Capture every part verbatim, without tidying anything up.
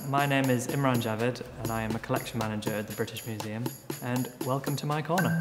my name is Imran Javed and I am a collection manager at the British Museum, and welcome to my corner.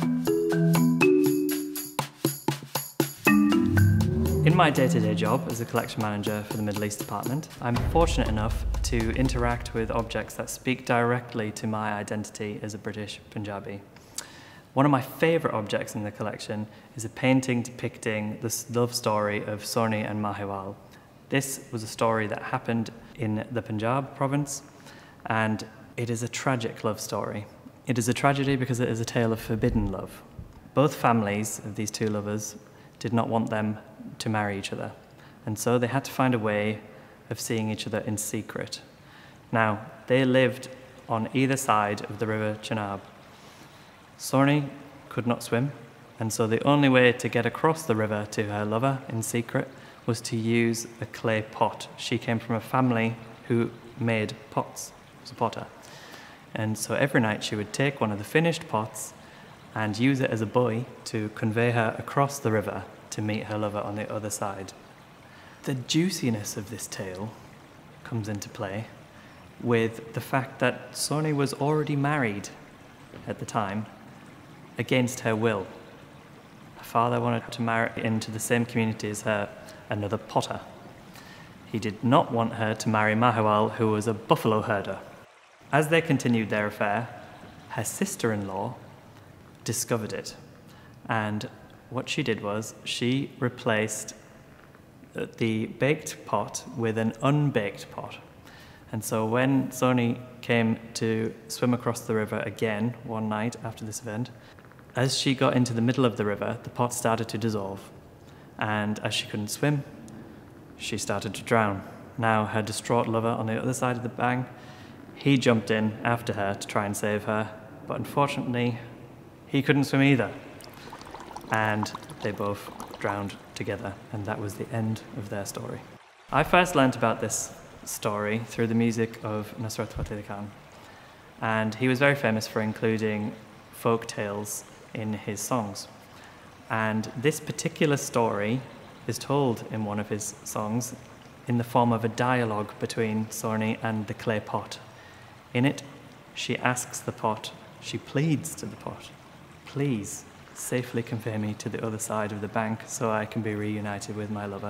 In my day-to-day job as a collection manager for the Middle East department, I'm fortunate enough to interact with objects that speak directly to my identity as a British-Punjabi. One of my favourite objects in the collection is a painting depicting the love story of Sohni and Mahiwal. This was a story that happened in the Punjab province, and it is a tragic love story. It is a tragedy because it is a tale of forbidden love. Both families of these two lovers did not want them to marry each other, and so they had to find a way of seeing each other in secret. Now, they lived on either side of the river Chenab. Sohni could not swim, and so the only way to get across the river to her lover in secret was to use a clay pot. She came from a family who made pots, was a potter. And so every night she would take one of the finished pots and use it as a buoy to convey her across the river to meet her lover on the other side. The juiciness of this tale comes into play with the fact that Sohni was already married at the time against her will. Her father wanted to marry into the same community as her, another potter. He did not want her to marry Mahiwal, who was a buffalo herder. As they continued their affair, her sister-in-law discovered it, and what she did was she replaced the baked pot with an unbaked pot. And so when Sohni came to swim across the river again one night after this event, as she got into the middle of the river, the pot started to dissolve. And as she couldn't swim, she started to drown. Now her distraught lover on the other side of the bank, he jumped in after her to try and save her, but unfortunately, he couldn't swim either. And they both drowned together, and that was the end of their story. I first learnt about this story through the music of Nusrat Fateh Ali Khan, and he was very famous for including folk tales in his songs. And this particular story is told in one of his songs in the form of a dialogue between Sohni and the clay pot. In it, she asks the pot, she pleads to the pot, please safely convey me to the other side of the bank so I can be reunited with my lover.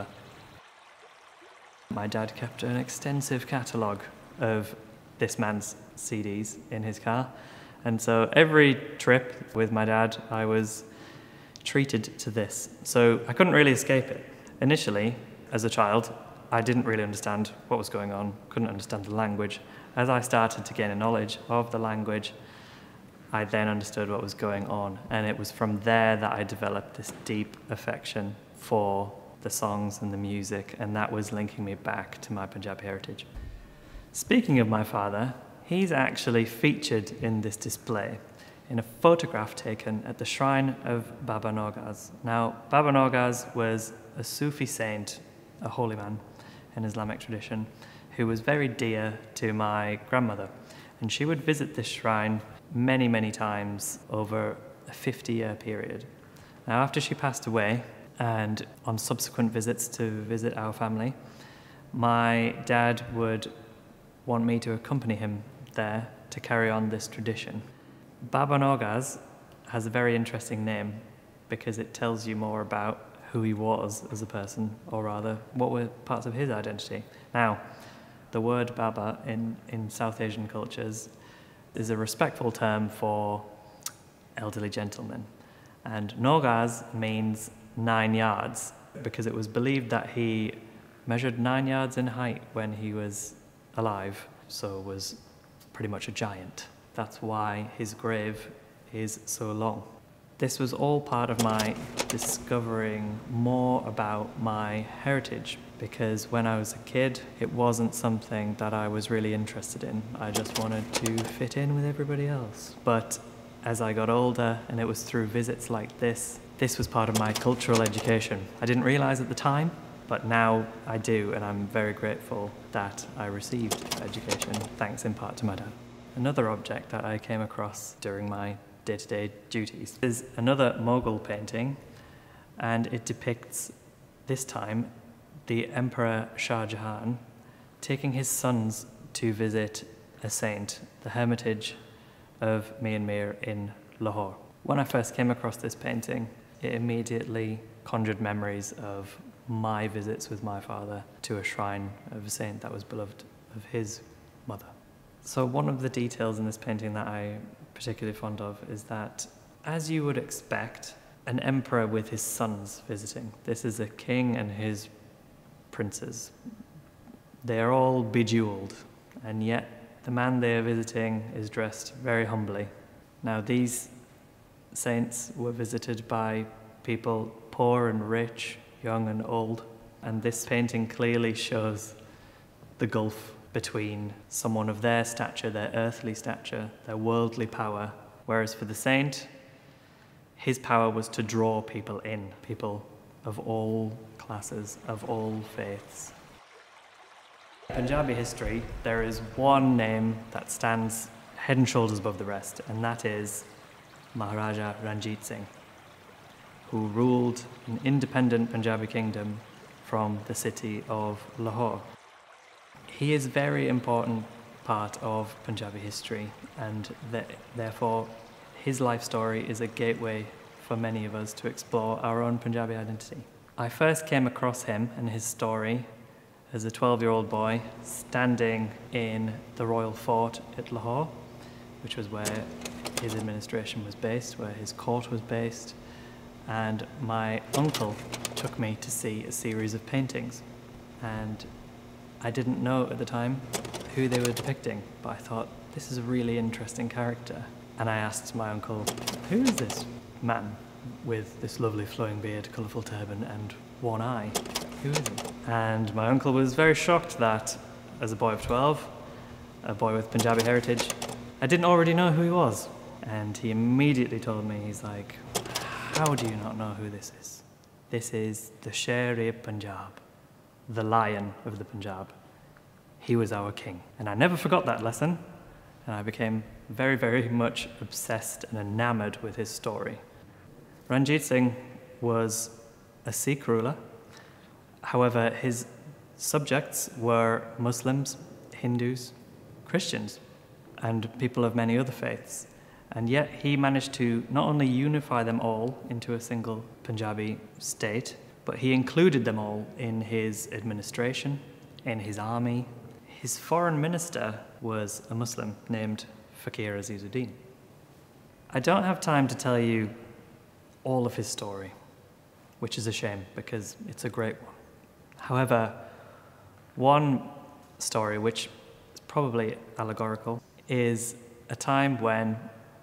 My dad kept an extensive catalogue of this man's C Ds in his car, and so every trip with my dad I was treated to this, so I couldn't really escape it. Initially, as a child, I didn't really understand what was going on, couldn't understand the language. As I started to gain a knowledge of the language, I then understood what was going on, and it was from there that I developed this deep affection for the songs and the music, and that was linking me back to my Punjabi heritage. Speaking of my father, he's actually featured in this display in a photograph taken at the shrine of Baba Naugaja. Now, Baba Naugaja was a Sufi saint, a holy man in Islamic tradition, who was very dear to my grandmother. And she would visit this shrine many, many times over a fifty-year period. Now, after she passed away, and on subsequent visits to visit our family, my dad would want me to accompany him there to carry on this tradition. Baba Naugaja has a very interesting name because it tells you more about who he was as a person, or rather, what were parts of his identity. Now, the word Baba in, in South Asian cultures is a respectful term for elderly gentlemen. And Naugaja means nine yards because it was believed that he measured nine yards in height when he was alive, so was pretty much a giant. That's why his grave is so long. This was all part of my discovering more about my heritage, because when I was a kid, it wasn't something that I was really interested in. I just wanted to fit in with everybody else. But as I got older, and it was through visits like this, this was part of my cultural education. I didn't realize at the time, but now I do, and I'm very grateful that I received education, thanks in part to my dad. Another object that I came across during my day-to-day duties is another Mughal painting, and it depicts, this time, the Emperor Shah Jahan taking his sons to visit a saint, the hermitage of Mian Mir in Lahore. When I first came across this painting, it immediately conjured memories of my visits with my father to a shrine of a saint that was beloved of his mother. So one of the details in this painting that I'm particularly fond of is that, as you would expect, an emperor with his sons visiting. This is a king and his princes. They are all bejeweled, and yet the man they are visiting is dressed very humbly. Now, these saints were visited by people poor and rich, young and old, and this painting clearly shows the gulf between someone of their stature, their earthly stature, their worldly power, whereas for the saint, his power was to draw people in, people of all classes, of all faiths. In Punjabi history, there is one name that stands head and shoulders above the rest, and that is Maharajah Ranjit Singh, who ruled an independent Punjabi kingdom from the city of Lahore. He is a very important part of Punjabi history, and th- therefore his life story is a gateway for many of us to explore our own Punjabi identity. I first came across him and his story as a twelve-year-old boy standing in the royal fort at Lahore, which was where his administration was based, where his court was based, and my uncle took me to see a series of paintings. And I didn't know at the time who they were depicting, but I thought, this is a really interesting character. And I asked my uncle, who is this man with this lovely flowing beard, colourful turban and one eye? Who is he? And my uncle was very shocked that, as a boy of twelve, a boy with Punjabi heritage, I didn't already know who he was. And he immediately told me, he's like, how do you not know who this is? This is the Sher-e-Punjab, the lion of the Punjab. He was our king. And I never forgot that lesson, and I became very, very much obsessed and enamored with his story. Ranjit Singh was a Sikh ruler. However, his subjects were Muslims, Hindus, Christians, and people of many other faiths. And yet he managed to not only unify them all into a single Punjabi state, but he included them all in his administration, in his army. His foreign minister was a Muslim named Fakir Azizuddin. I don't have time to tell you all of his story, which is a shame because it's a great one. However, one story which is probably allegorical is a time when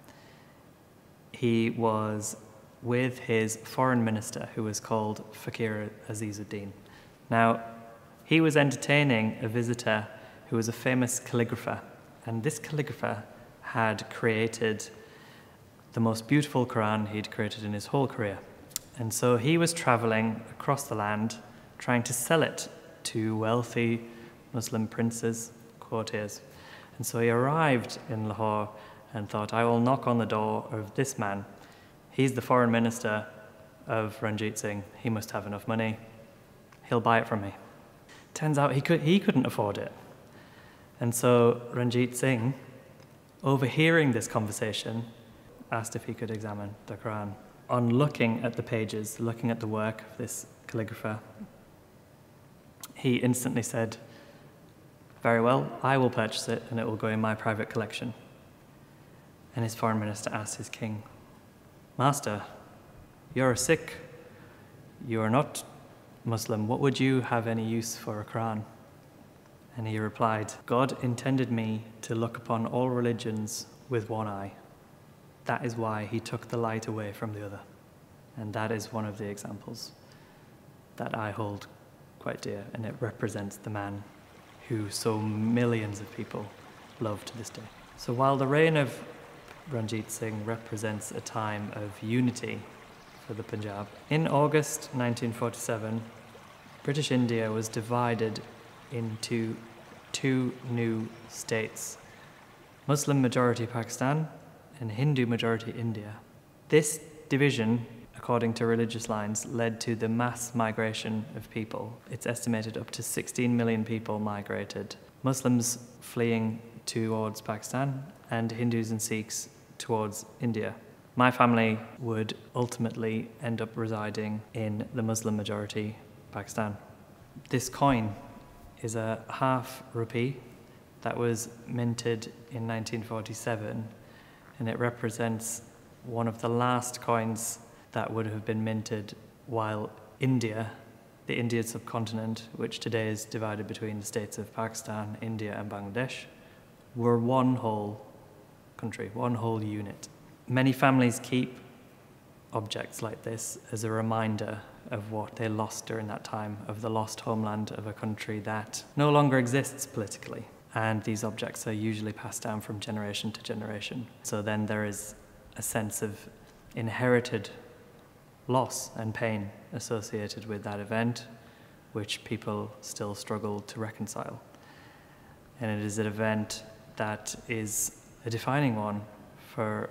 he was with his foreign minister, who was called Fakir Azizuddin. Now, he was entertaining a visitor who was a famous calligrapher, and this calligrapher had created the most beautiful Quran he'd created in his whole career. And so he was traveling across the land trying to sell it to wealthy Muslim princes, courtiers. And so he arrived in Lahore and thought, I will knock on the door of this man. He's the foreign minister of Ranjit Singh. He must have enough money. He'll buy it from me. Turns out he, could, he couldn't afford it. And so Ranjit Singh, overhearing this conversation, asked if he could examine the Quran. On looking at the pages, looking at the work of this calligrapher, he instantly said, very well, I will purchase it and it will go in my private collection. And his foreign minister asked his king, Master, you're a Sikh, you are not Muslim, what would you have any use for a Quran? And he replied, God intended me to look upon all religions with one eye. That is why he took the light away from the other. And that is one of the examples that I hold quite dear, and it represents the man who so millions of people love to this day. So while the reign of Ranjit Singh represents a time of unity for the Punjab, in August nineteen forty-seven, British India was divided into two new states, Muslim majority Pakistan and Hindu majority India. This division according to religious lines, led to the mass migration of people. It's estimated up to sixteen million people migrated, Muslims fleeing towards Pakistan and Hindus and Sikhs towards India. My family would ultimately end up residing in the Muslim majority Pakistan. This coin is a half rupee that was minted in nineteen forty-seven, and it represents one of the last coins that would have been minted while India, the Indian subcontinent, which today is divided between the states of Pakistan, India and Bangladesh, were one whole country, one whole unit. Many families keep objects like this as a reminder of what they lost during that time, of the lost homeland of a country that no longer exists politically. And these objects are usually passed down from generation to generation. So then there is a sense of inherited loss and pain associated with that event, which people still struggle to reconcile. And it is an event that is a defining one for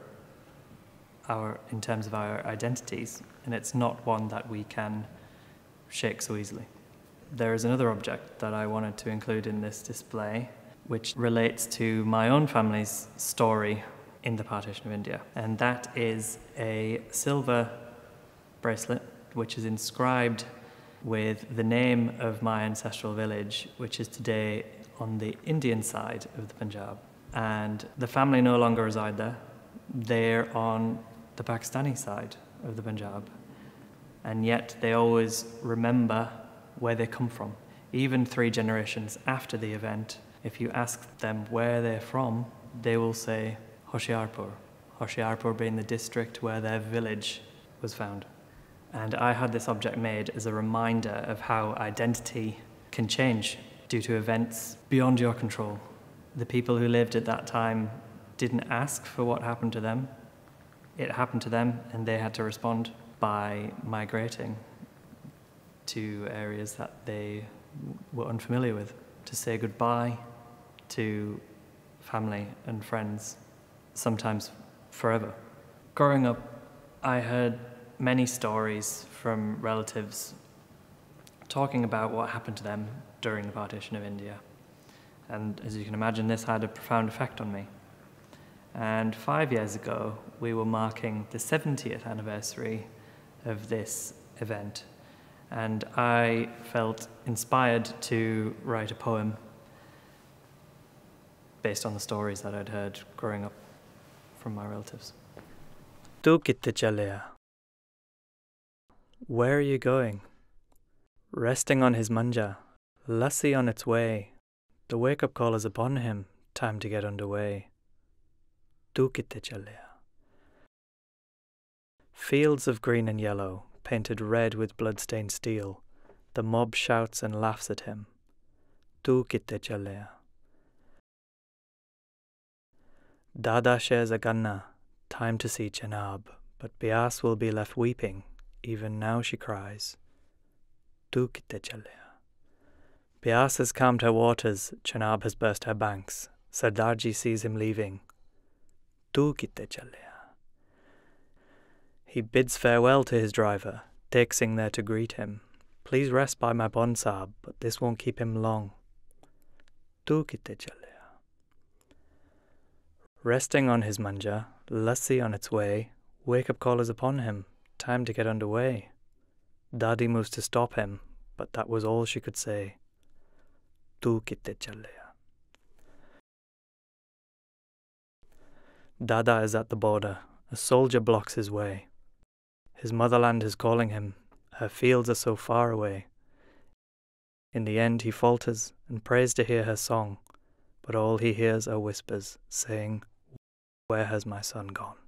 our, in terms of our identities, and it's not one that we can shake so easily. There is another object that I wanted to include in this display, which relates to my own family's story in the Partition of India, and that is a silver bracelet which is inscribed with the name of my ancestral village, which is today on the Indian side of the Punjab. And the family no longer reside there. They're on the Pakistani side of the Punjab. And yet they always remember where they come from. Even three generations after the event, if you ask them where they're from, they will say Hoshiarpur. Hoshiarpur being the district where their village was found. And I had this object made as a reminder of how identity can change due to events beyond your control. The people who lived at that time didn't ask for what happened to them. It happened to them, and they had to respond by migrating to areas that they were unfamiliar with, to say goodbye to family and friends, sometimes forever. Growing up, I heard many stories from relatives talking about what happened to them during the Partition of India. And as you can imagine, this had a profound effect on me. And five years ago, we were marking the seventieth anniversary of this event. And I felt inspired to write a poem based on the stories that I'd heard growing up from my relatives. Tu kithey challaya? Where are you going? Resting on his manja, lassi on its way. The wake-up call is upon him, time to get underway. Tu kithey challaya? Fields of green and yellow, painted red with blood-stained steel. The mob shouts and laughs at him. Tu kithey challaya? Dada shares a ganna, time to see Chenab, but Bias will be left weeping. Even now she cries. Tu kithey challaya? Bias has calmed her waters, Chenab has burst her banks. Sardarji sees him leaving. Tu kithey challaya? He bids farewell to his driver, Tek Singh there to greet him. Please rest by my pond, Saab, but this won't keep him long. Tu kithey challaya? Resting on his manja, lassi on its way, wake-up call is upon him, time to get underway. Dadi moves to stop him, but that was all she could say. Tu kithey challaya? Dada is at the border, a soldier blocks his way. His motherland is calling him, her fields are so far away. In the end he falters and prays to hear her song, but all he hears are whispers, saying, "Where has my son gone?"